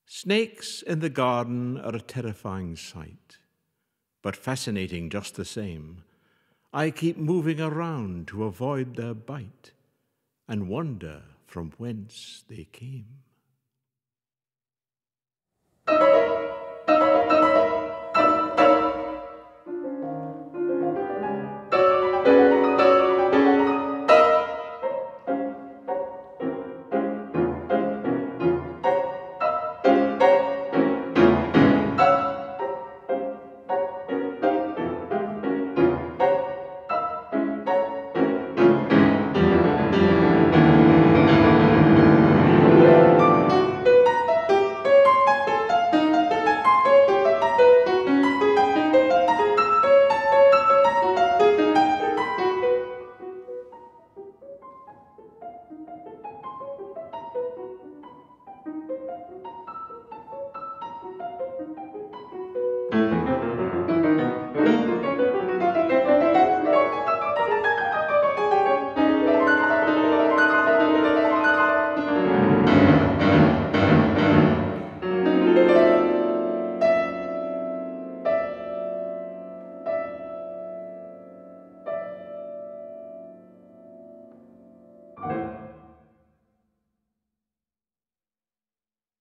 Snakes in the garden are a terrifying sight, but fascinating just the same. I keep moving around to avoid their bite and wonder from whence they came.